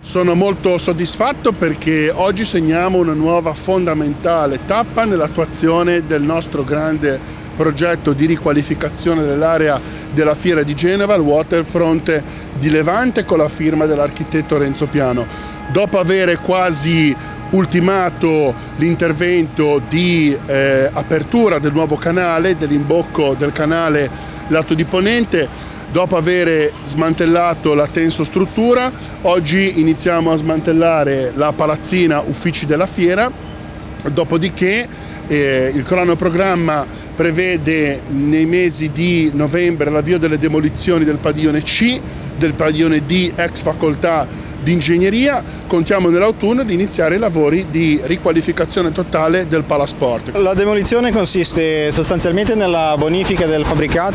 Sono molto soddisfatto perché oggi segniamo una nuova fondamentale tappa nell'attuazione del nostro grande progetto di riqualificazione dell'area della Fiera di Genova, il Waterfront di Levante, con la firma dell'architetto Renzo Piano. Dopo aver quasi ultimato l'intervento di apertura del nuovo canale, dell'imbocco del canale lato di ponente, dopo aver smantellato la tensostruttura, oggi iniziamo a smantellare la palazzina uffici della fiera, dopodiché il cronoprogramma prevede nei mesi di novembre l'avvio delle demolizioni del padiglione C, del padiglione D ex facoltà di ingegneria. Contiamo nell'autunno di iniziare i lavori di riqualificazione totale del Palasport. La demolizione consiste sostanzialmente nella bonifica del fabbricato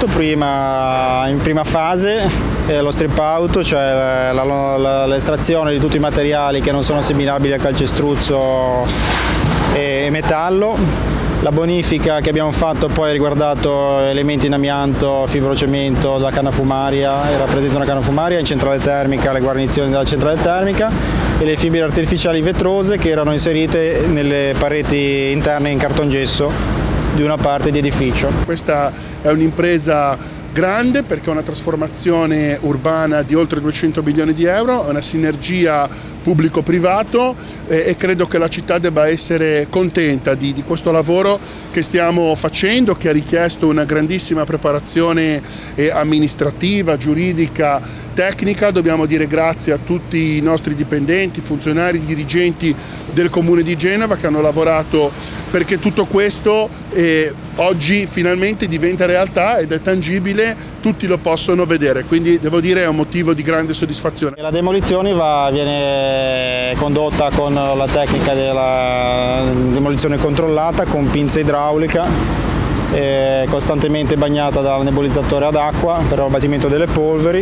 in prima fase, lo strip out, cioè l'estrazione di tutti i materiali che non sono assimilabili a calcestruzzo e metallo. La bonifica che abbiamo fatto poi ha riguardato elementi in amianto, fibrocemento, la canna fumaria, era presente una canna fumaria in centrale termica, le guarnizioni della centrale termica e le fibre artificiali vetrose che erano inserite nelle pareti interne in cartongesso di una parte di edificio. Questa è un'impresa grande perché è una trasformazione urbana di oltre 200 milioni di euro, è una sinergia pubblico-privato e credo che la città debba essere contenta di questo lavoro che stiamo facendo, che ha richiesto una grandissima preparazione amministrativa, giuridica, tecnica. Dobbiamo dire grazie a tutti i nostri dipendenti, funzionari, dirigenti del Comune di Genova che hanno lavorato perché tutto questo oggi finalmente diventa realtà ed è tangibile, tutti lo possono vedere, quindi devo dire è un motivo di grande soddisfazione. La demolizione viene condotta con la tecnica della demolizione controllata, con pinza idraulica, costantemente bagnata dal nebulizzatore ad acqua per l'abbattimento delle polveri.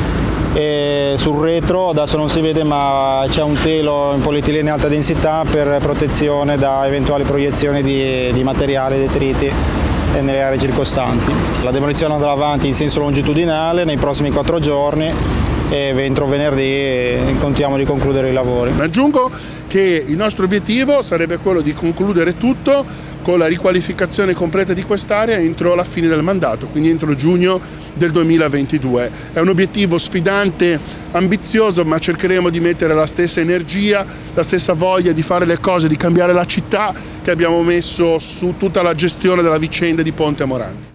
E sul retro adesso non si vede, ma c'è un telo in polietilene alta densità per protezione da eventuali proiezioni di materiali detriti nelle aree circostanti. La demolizione andrà avanti in senso longitudinale nei prossimi 4 giorni e entro venerdì contiamo di concludere i lavori. Aggiungo che il nostro obiettivo sarebbe quello di concludere tutto con la riqualificazione completa di quest'area entro la fine del mandato, quindi entro giugno del 2022. È un obiettivo sfidante, ambizioso, ma cercheremo di mettere la stessa energia, la stessa voglia di fare le cose, di cambiare la città che abbiamo messo su tutta la gestione della vicenda di Ponte Morandi.